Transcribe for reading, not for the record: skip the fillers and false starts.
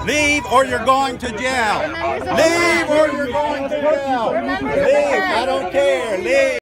Leave or you're going to jail. Leave or you're going to jail. Leave. I don't care. Leave.